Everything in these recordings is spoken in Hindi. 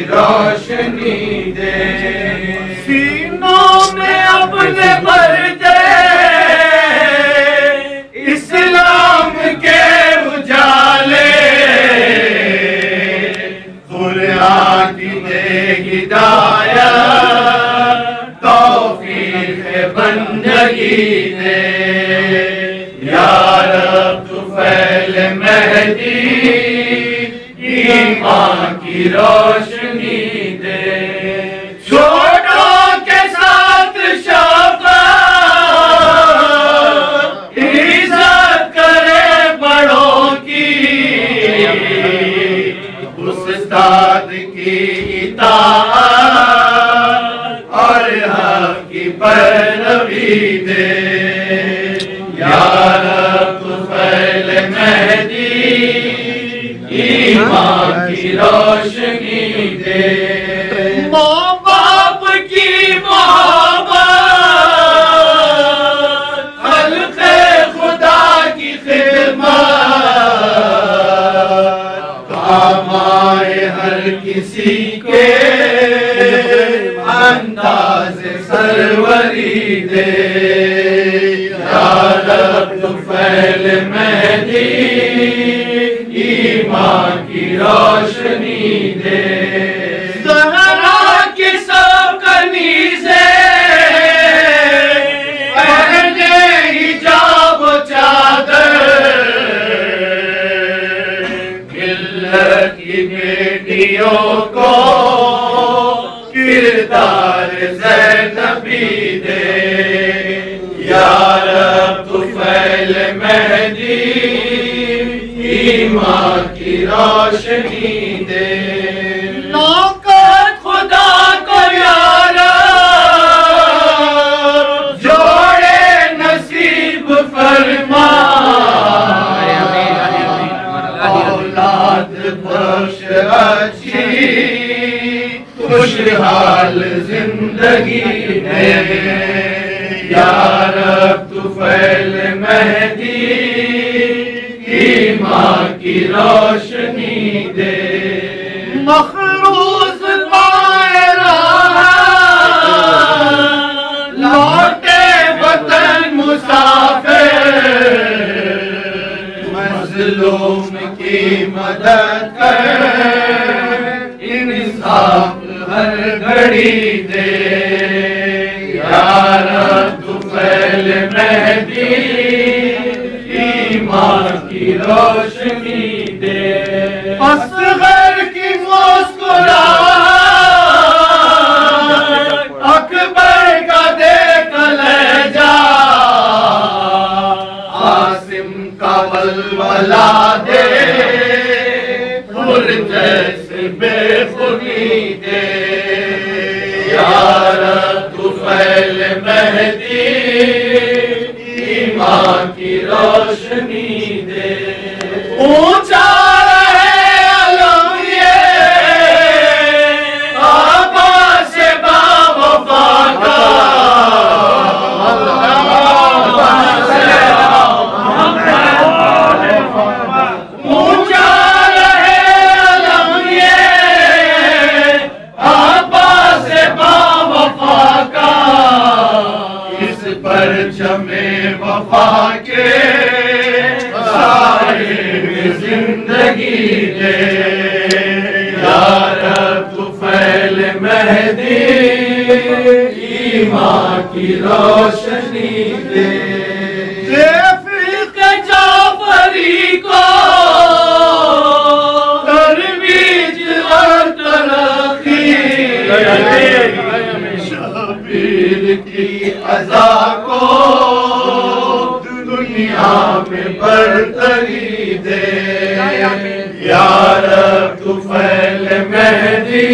रोशनी दे, सीनों में अपने भर दे इस्लाम के उजाले, कुरान की दे हिदायत तौफीक बंदगी दे, या रब तू फैल मेहदी ईमान की रोशनी दे, छोटों के साथ शफ़क़त इज़्ज़त करे बड़ों की, उस्ताद की इताअत और हक़ की पैरवी दे, या रब तू फैल मेहदी ईमान की रोशनी दे, माँ बाप की मोहब्बत खल्क़े खुदा की खिदमत काम आए हर किसी के अंदाज़ सरवरी दे, या रब तू फैल मेहदी ईमान की रोशनी दे, ज़हरा की सब कनीज़े पहने हिजाब चादर, मिल्लत की बेटियों को किरदार ज़ैनबी दे, या रब तू फैल मेहदी ईमान की रोशनी दे, नौकर खुदा को यार जोड़े नसीब फरमा, औलाद बख्श अच्छी खुशहाल जिंदगी दे, या रब तू फैल मेहदी ईमान की रोशनी दे, मखरूज पाए राहत लौटे वतन मुसाफिर, मज़लूम की मदद कर इंसाफ हर घड़ी दे, या रब तू फैल मेहदी ईमान की रोशनी दे, असग़र की मुस्कुराहट अकबर का देख लहजा, आसिम का वलवला दे फुल जैसे बेखुदी दे, या रब तू फैल मेहदी ईमान की रोशनी दे, ऊंचा रहे अलम ये आबा से बावफा का, ऊंचा रहे अलम ये आबा से बावफा का, इस परचमे वफा के साए में जिंदगी दे, या रब तू फैल मेहदी ईमान की रोशनी दे, फ़िक़्ह जाफ़री को तरवीज और तरक्की, शबीर की अज़ा को दुनिया में बरतरी दे, या रब तू फैल मेहदी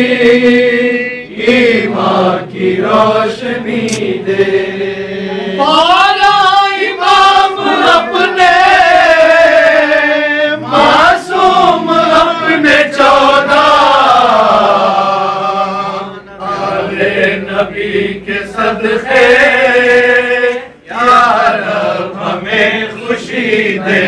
ईमान की रोशनी दे, पाला इमाम अपने मासूम अपने 14 नबी के सदक़े, या रब हमें खुशी दे,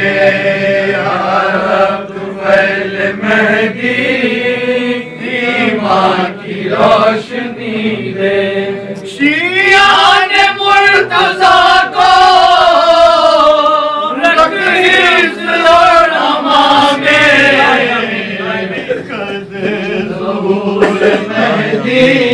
या रब तू फैल मेहदी अमां की रोशनी दे। शिया ने मुर्तज़ा को रख हिज़्ब और अमां में, ज़हूर मेहदी